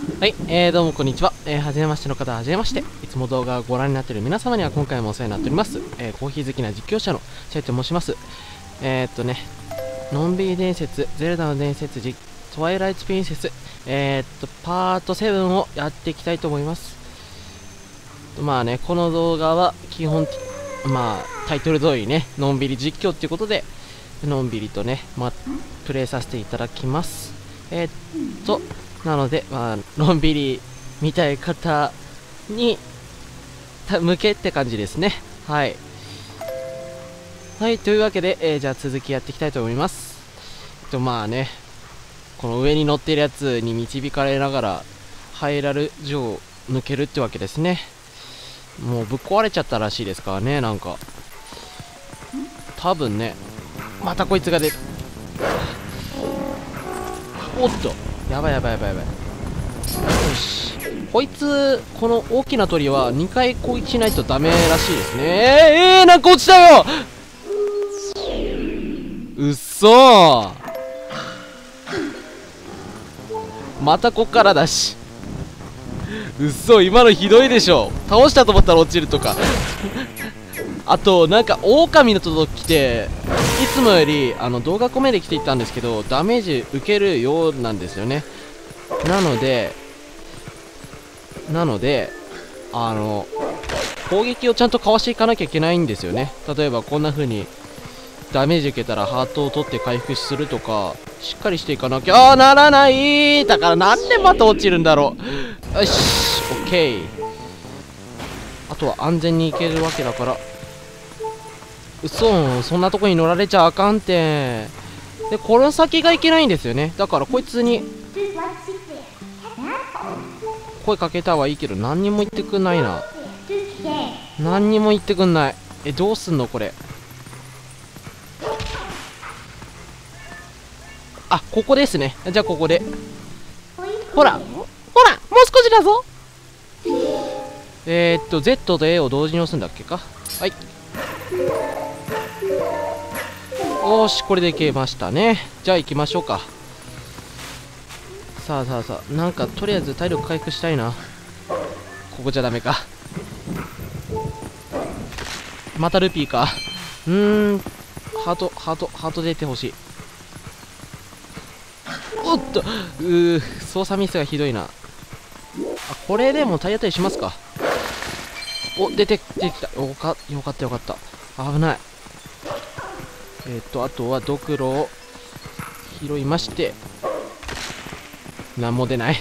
はい、どうもこんにちは。はじめましての方ははじめまして。いつも動画をご覧になっている皆様には今回もお世話になっております。コーヒー好きな実況者のチャイと申します。のんびり伝説、ゼルダの伝説、トワイライトプリンセス、パート7をやっていきたいと思います。まあね、この動画は基本、タイトル通りね、のんびり実況っていうことで、のんびりとね、プレイさせていただきます。なので、のんびり見たい方に向けって感じですね。はい。はい、というわけで、じゃあ続きやっていきたいと思います。まあね、この上に乗っているやつに導かれながら、ハイラル城を抜けるってわけですね。もうぶっ壊れちゃったらしいですからね、なんか。多分ね、またこいつが出る。おっと。やばい。よし。こいつ、この大きな鳥は2回攻撃しないとダメらしいですね。なんか落ちたよ。うっそー。またこっからだし。うっそ、今のひどいでしょ。倒したと思ったら落ちるとか。あと、なんか、狼のと来て、いつもより、動画コメで来ていったんですけど、ダメージ受けるようなんですよね。なので、攻撃をちゃんとかわしていかなきゃいけないんですよね。例えば、こんな風に、ダメージ受けたらハートを取って回復するとか、しっかりしていかなきゃ、ならないだからなんでまた落ちるんだろう。よし、オッケー。あとは安全に行けるわけだから。そんなとこに乗られちゃあかんって。で、この先がいけないんですよね。だからこいつに声かけたはいいけど何にも言ってくんないな。何にも言ってくんない。どうすんのこれ。あ、ここですね。じゃあここでほらもう少しだぞ。Z と A を同時に押すんだっけか。はい。よし、これでいけましたね。じゃあ行きましょうか。さあ、なんかとりあえず体力回復したいな。ここじゃダメか。またルピーか。ハート出てほしい。おっと、操作ミスがひどいな。これでも体当たりしますか。お、出てきた。よかった。危ない。あとはドクロを拾いまして、なんも出ない。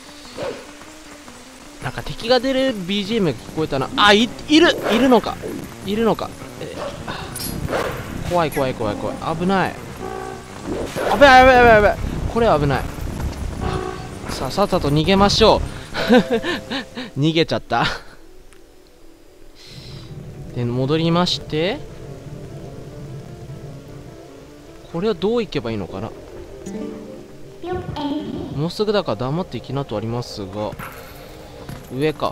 なんか敵が出る BGM が聞こえたな。あ、いるのか。怖い。危ない。やばい。これ危ない。さっさと逃げましょう。逃げちゃった。で、戻りまして、これはどういけばいいのかな。もうすぐだから黙って行きなとありますが、上か。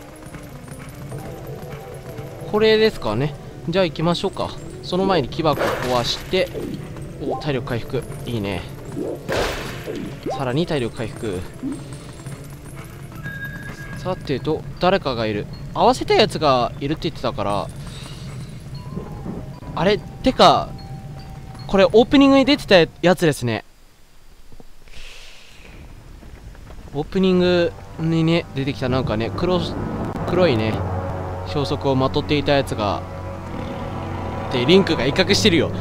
これですかね。じゃあ行きましょうか。その前に木箱を壊して、体力回復。いいね。さらに体力回復。さてと、誰かがいる。合わせたやつがいるって言ってたから、あれてか、これオープニングに出てたやつですね。オープニングにね、出てきたなんかね、黒いね、消息をまとっていたやつが、で、リンクが威嚇してるよ。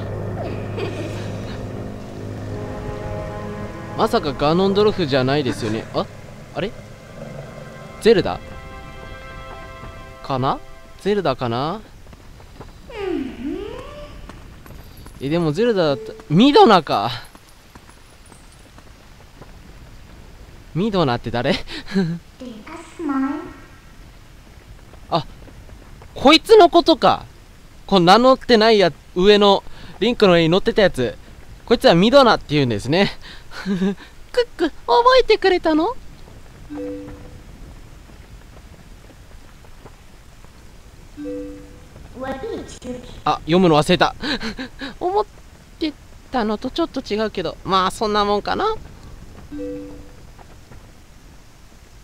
まさかガノンドルフじゃないですよね。あれゼルダかな。でもゼルダだった。ミドナか。ミドナって誰？あ、こいつのことか。この名乗ってない上のリンクの上に乗ってたやつ。こいつはミドナって言うんですね。クック、覚えてくれたの？読むの忘れた。思ってたのとちょっと違うけど、まあそんなもんかな。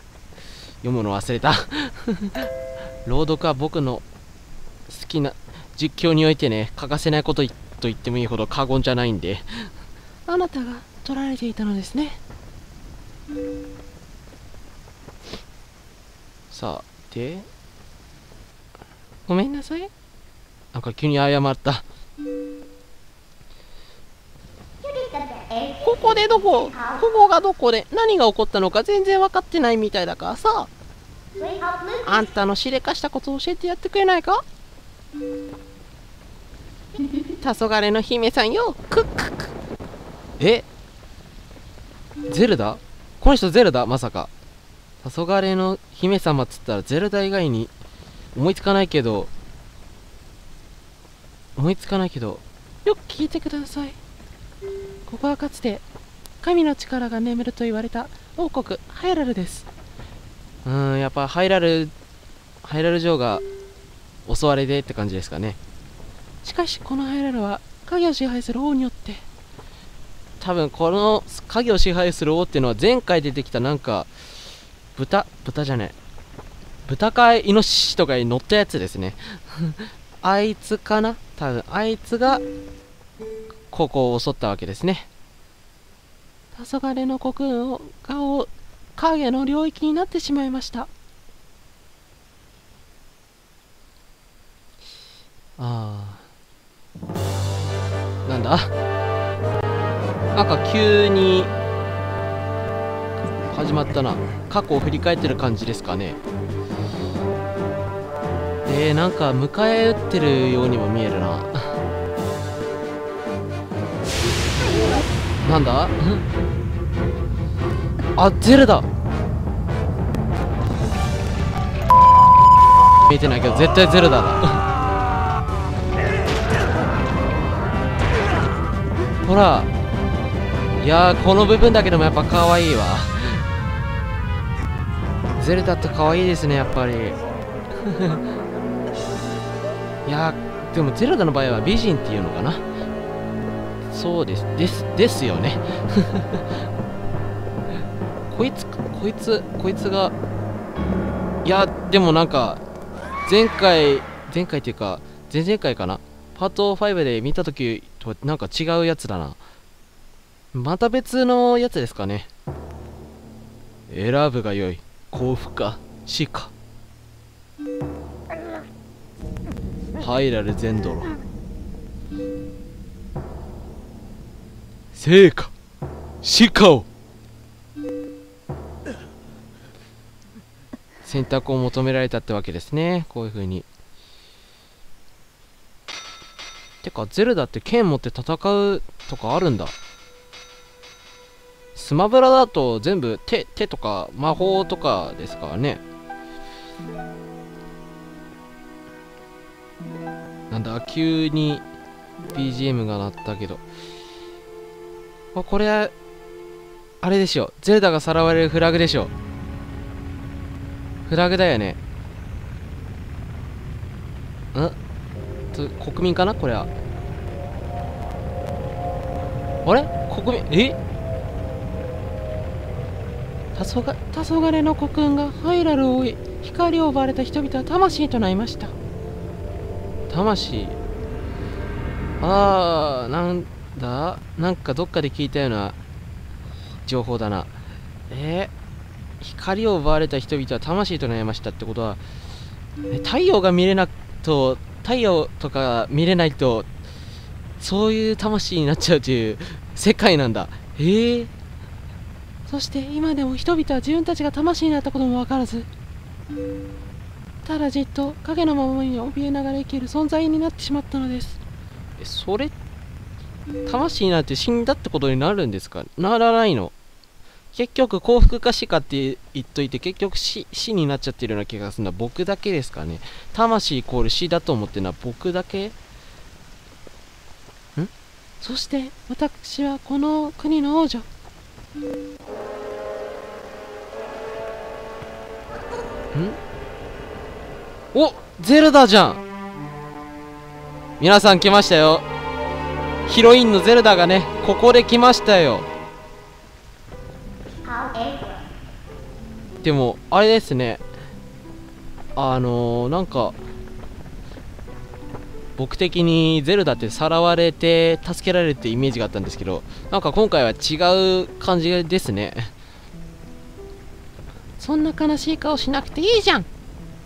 読むの忘れた朗読は僕の好きな実況においてね、欠かせないことと言ってもいいほど過言じゃないんで。あなたが取られていたのですね。さあ、で、ごめんなさい。なんか急に謝った。ここでここがどこで何が起こったのか全然分かってないみたいだからさ。あんたのしでかしたことを教えてやってくれないか。黄昏の姫さんよ。クックック。え、ゼルダ？この人ゼルダ？まさか。黄昏の姫様っつったらゼルダ以外に思いつかないけど、よく聞いてください。ここはかつて神の力が眠ると言われた王国ハイラルです。やっぱハイラル城が襲われてって感じですかね。しかしこのハイラルは影を支配する王によって、多分この影を支配する王っていうのは前回出てきたなんか豚じゃない、豚かイノシシとかに乗ったやつですねあいつかな、多分あいつがここを襲ったわけですね。黄昏の国王が影の領域になってしまいました。なんだ、なんか急に始まったな。過去を振り返ってる感じですかね。なんか迎え撃ってるようにも見えるななんだあ、ゼルダ見えてないけど絶対ゼルダだほら、いやー、この部分だけでもやっぱ可愛いわゼルダって可愛いですね、やっぱりいやー、でもゼルダの場合は美人っていうのかな。そうですよねこいつが、いやでもなんか前回っていうか前々回かな、パート5で見た時となんか違うやつだな。また別のやつですかね。選ぶがよい、幸福か死か。ハイラルゼンドロ生か死かを選択を求められたってわけですね。こういう風に。てかゼルダって剣持って戦うとかあるんだ。スマブラだと全部手とか魔法とかですからね。なんだ、急に BGM が鳴ったけど、これはあれでしょ、ゼルダがさらわれるフラグでしょ。フラグだよね。国民かなこれは。あれ国民、黄昏の国運がハイラルを追い、光を奪われた人々は魂となりました。魂、なんだ、なんかどっかで聞いたような情報だな。光を奪われた人々は魂となりましたってことは、太陽が見れなくと、太陽とか見れないとそういう魂になっちゃうという世界なんだ。そして今でも人々は自分たちが魂になったことも分からず、ただじっと影のままに怯えながら生きる存在になってしまったのです。それ、魂になって死んだってことになるんですか？ならないの？結局幸福か死かって言っといて、結局死になっちゃってるような気がするのは僕だけですかね。魂イコール死だと思ってるのは僕だけ？そして私はこの国の王女。お、ゼルダじゃん。皆さん来ましたよ。ヒロインのゼルダがね、ここで来ましたよ。 でもあれですね、なんか僕的にゼルダってさらわれて助けられるってイメージがあったんですけど、なんか今回は違う感じですね。 そんな悲しい顔しなくていいじゃん。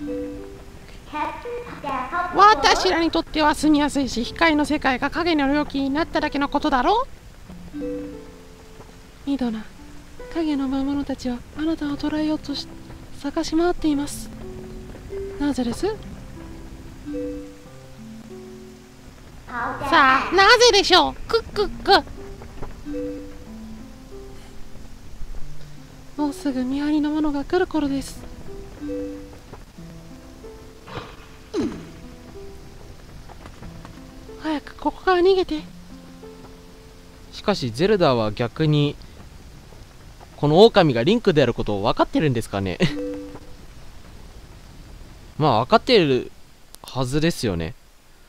私らにとっては住みやすいし、光の世界が影の領域になっただけのことだろ。ミドナ、影の魔物たちはあなたを捕らえようと探し回っています。なぜです？さあ、なぜでしょう。クックック。もうすぐ見張りの者が来る頃です。早くここから逃げて。 しかしゼルダは逆にこの狼がリンクであることを分かってるんですかね。まあ分かってるはずですよね。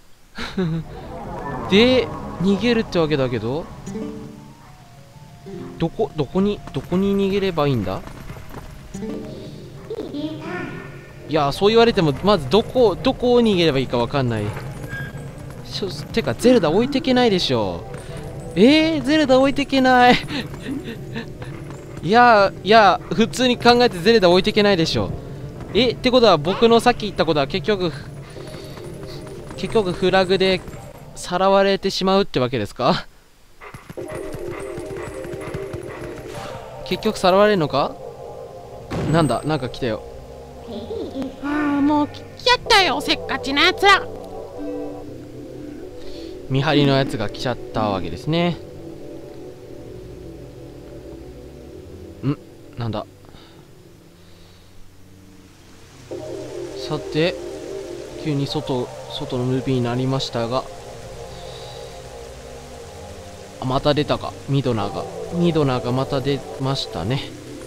で逃げるってわけだけど、どこに逃げればいいんだ。いやそう言われてもまずどこを逃げればいいか分かんない。てかゼルダ置いてけないでしょ。ゼルダ置いてけない。いや普通に考えてゼルダ置いてけないでしょ。ってことは僕のさっき言ったことは結局フラグでさらわれてしまうってわけですか。結局さらわれるのか。なんか来たよ。 もう来ちゃったよ、せっかちなやつら。 見張りのやつが来ちゃったわけですね。なんだ。さて急に外のムービーになりましたが、また出たか。ミドナがまた出ましたね。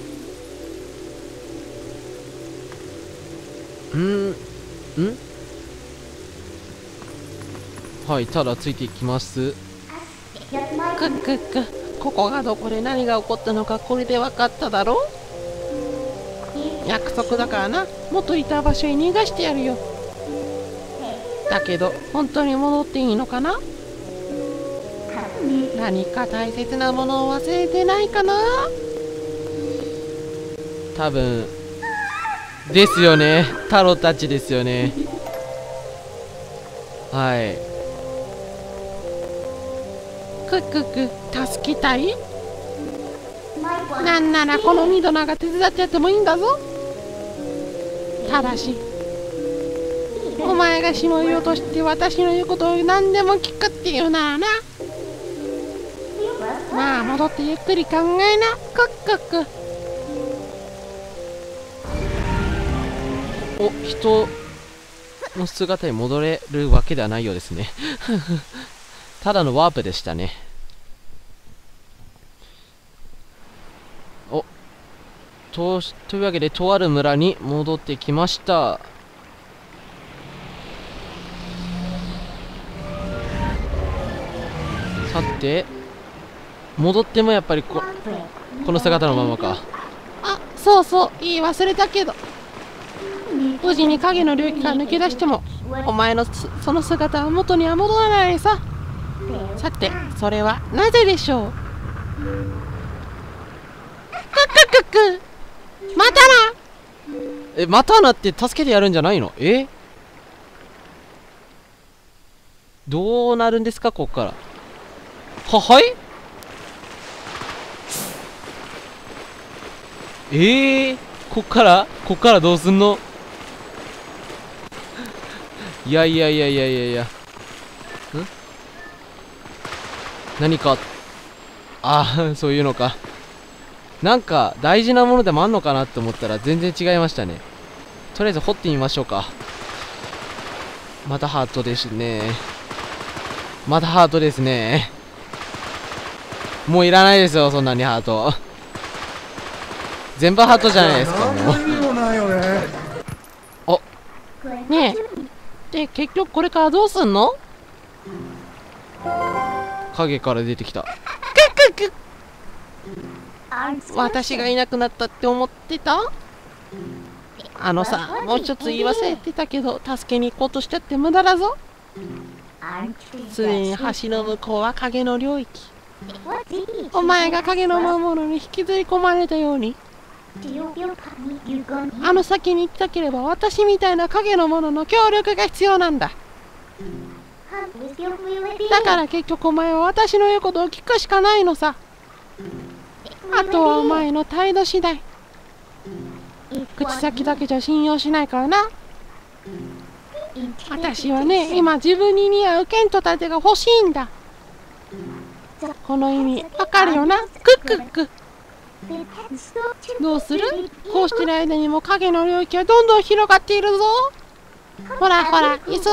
はい、ただついていきます。 クックック。ここがどこで何が起こったのかこれで分かっただろ。約束だからな、元いた場所に逃がしてやるよ。だけど本当に戻っていいのかな。何か大切なものを忘れてないかな。 多分ですよね。タロたちですよね。はい。 クックック、助けたい？なんならこのミドナが手伝ってやってもいいんだぞ。ただしお前がしもいようとして私の言うことを何でも聞くっていうならな。まあ戻ってゆっくり考えな。クックック。 人の姿に戻れるわけではないようですね。ただのワープでしたね。というわけでとある村に戻ってきました。さて戻ってもやっぱりこの姿のままか。 そうそう、言い忘れたけど、無事に影の領域から抜け出してもお前のその姿は元には戻らないさ。さてそれはなぜでしょう。クックック、またな。 またなって助けてやるんじゃないの。どうなるんですかこっから。はいこっからどうすんの。いや何かそういうのか。なんか大事なものでもあんのかなって思ったら全然違いましたね。とりあえず掘ってみましょうか。またハートですね。もういらないですよそんなにハート。全部ハートじゃないですかもう。 ねえ、で結局これからどうすんの。 影から出てきた。 私がいなくなったって思ってた？ あのさ、もう一つ言い忘れてたけど、助けに行こうとしちゃって無駄だぞ。ついに橋の向こうは影の領域。お前が影の魔物に引きずり込まれたように、あの先に行きたければ私みたいな影の者の協力が必要なんだ。だから結局お前は私の言うことを聞くしかないのさ。あとはお前の態度次第。口先だけじゃ信用しないからな。私はね、今自分に似合う剣と盾が欲しいんだ。この意味わかるよな。クックック。どうする？こうしてる間にも影の領域はどんどん広がっているぞ。ほらほら、急げ急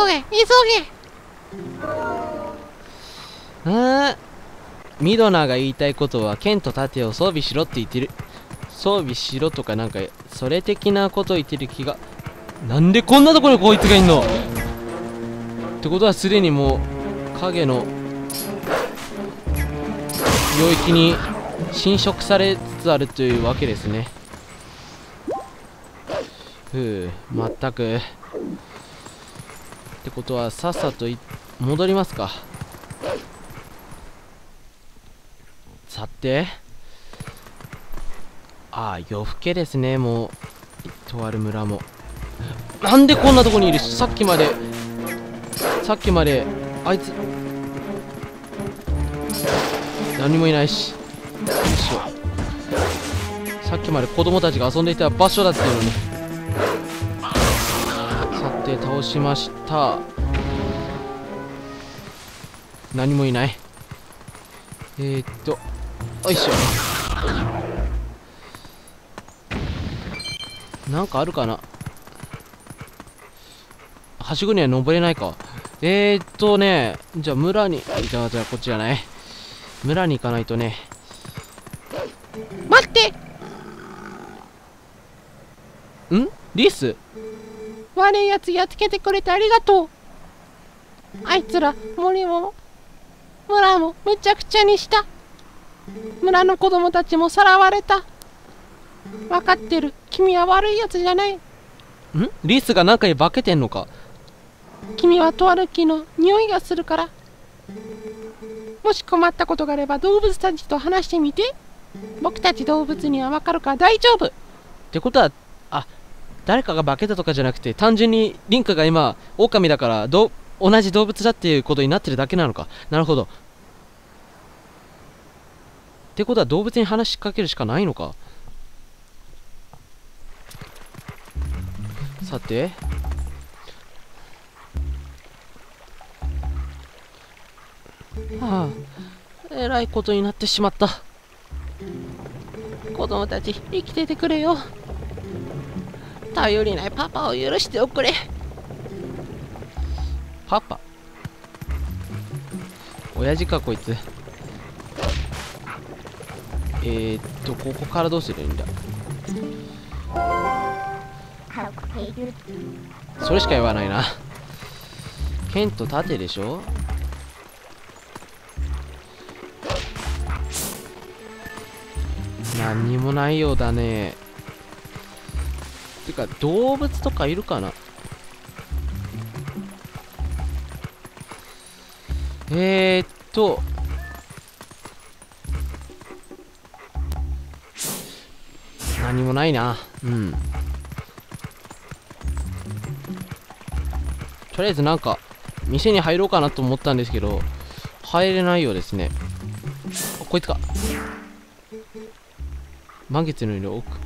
げ。 ミドナが言いたいことは剣と盾を装備しろって言ってる。装備しろとかなんかそれ的なことを言ってる気が。なんでこんなところにこいつがいんのってことはすでにもう影の領域に侵食されつつあるというわけですね。まったく。ってことはさっさと戻りますか。さて、夜更けですね。もうとある村も。なんでこんなとこにいる？さっきまであいつ何もいないし。さっきまで子供たちが遊んでいた場所だっていうのに。さて倒しました。何もいない。よいしょ。なんかあるかな。はしごには登れないか。じゃあ村に、じゃあこっちじゃない。村に行かないとね。 待って。 リス？ 悪いやつやっつけてくれてありがとう。あいつら森も村もめちゃくちゃにした。村の子供たちもさらわれた。分かってる。君は悪いやつじゃない。 リスが中に化けてんのか。 君はとある木の匂いがするから。もし困ったことがあれば動物たちと話してみて。僕たち動物には分かるから大丈夫。 ってことは、誰かが化けたとかじゃなくて、単純にリンクが今狼だから同じ動物だっていうことになってるだけなのか。なるほど。ってことは動物に話しかけるしかないのか。さて、えらいことになってしまった。 子供たち生きててくれよ。頼りないパパを許しておくれ。 パパ？親父かこいつ。ここからどうすればいいんだ。それしか言わないな。剣と盾でしょ。何にもないようだね。てか動物とかいるかな。何もないな。とりあえずなんか店に入ろうかなと思ったんですけど入れないようですね。こいつか。満月の色奥。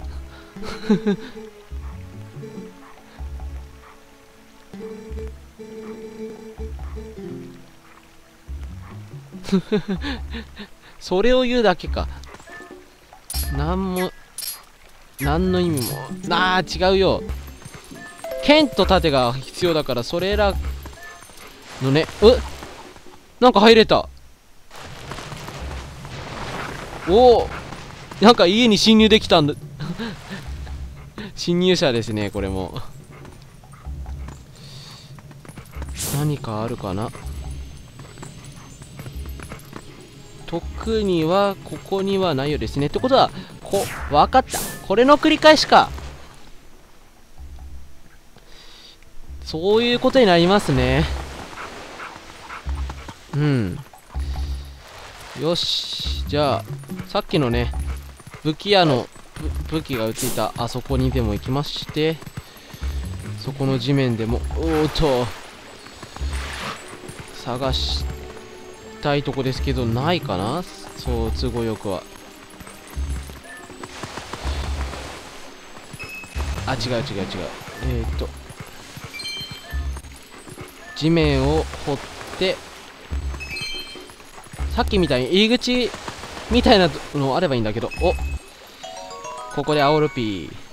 それを言うだけか。何の意味も。違うよ。剣と盾が必要だから、それらのね。なんか入れた。なんか家に侵入できたんだ。侵入者ですね、これも。何かあるかな。特にはここにはないようですね。ってことはわかった。これの繰り返しか。 そういうことになりますね。うん。よし。じゃあ、さっきのね、武器屋の武器が売っていたあそこにでも行きまして、そこの地面でも、探したいとこですけど、ないかな、そう、都合よくは。あ、違う。地面を掘って、さっきみたいに入り口みたいなのあればいいんだけど、ここで青ルピー。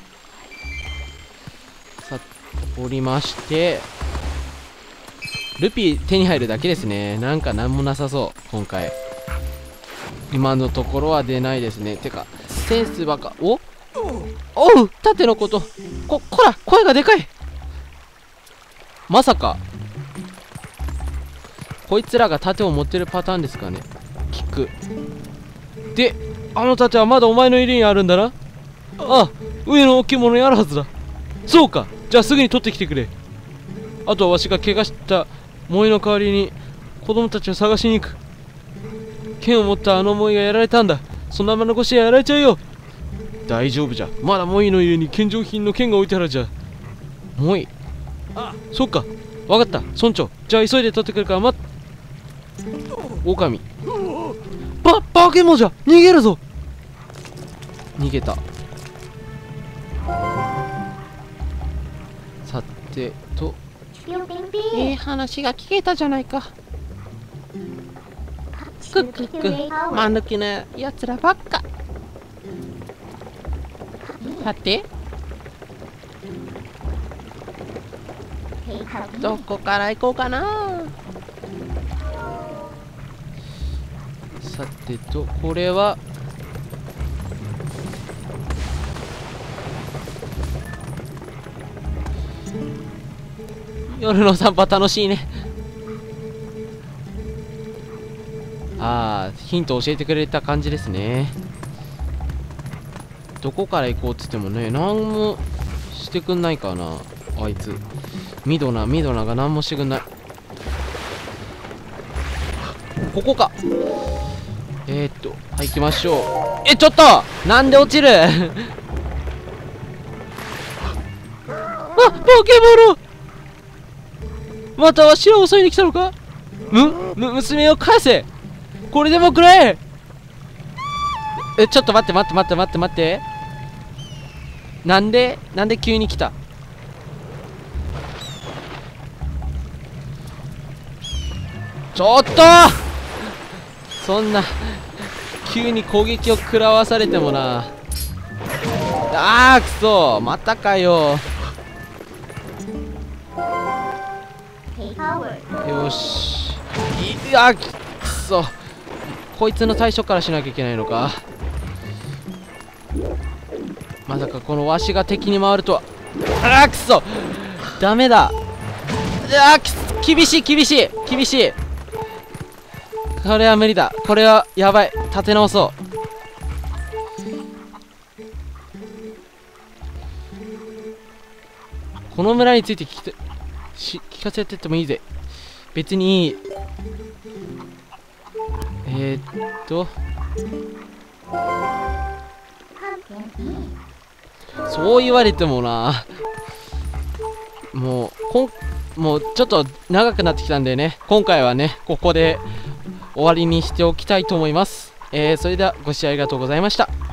さ、降りまして、ルピー手に入るだけですね。なんかなんもなさそう、今回。今のところは出ないですね。てか、センスばか、おう盾のこと。こら、声がでかい。まさか、こいつらが盾を持ってるパターンですかね。聞く。で、あの盾はまだお前の家にあるんだな。あ、上の置物にあるはずだ。そうか。じゃあすぐに取ってきてくれ。あとはわしが怪我した萌えの代わりに子供たちを探しに行く。剣を持ったあの萌えがやられたんだ。そんなまま残しやられちゃうよ。大丈夫じゃ。まだ萌えの家に献上品の剣が置いてあるじゃ。萌え。そっか。わかった。村長。じゃあ急いで取ってくるから待っ。狼。化け物じゃ。逃げるぞ。逃げた。さてと、 いい話が聞けたじゃないか。くっくっく、間抜きなやつらばっか。さて、どこから行こうかな。 さてと、これは夜の散歩楽しいね。ヒント教えてくれた感じですね。どこから行こうっつってもね、何もしてくんないかな、あいつ。ミドナが何もしてくんない。ここか。はい、行きましょう。ちょっとなんで落ちるあ、化け物、またわしらを襲いに来たのか。娘を返せ。これでもくれ。ちょっと待って。なんで急に来た。ちょっとそんな急に攻撃を食らわされてもな。くそ、またかよ。よし。くそ、こいつの対処からしなきゃいけないのか。まさかこのわしが敵に回るとは。くそ、ダメだ。厳しい。これは無理だ。これはやばい。立て直そう。この村について聞かせてってもいいぜ。別にいい。そう言われてもな。もうちょっと長くなってきたんでね、今回はね、ここで終わりにしておきたいと思います。それではご視聴ありがとうございました。